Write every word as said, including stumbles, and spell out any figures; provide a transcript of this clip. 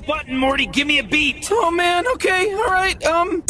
button, Morty. Give me a beat. Oh man, okay, alright, um,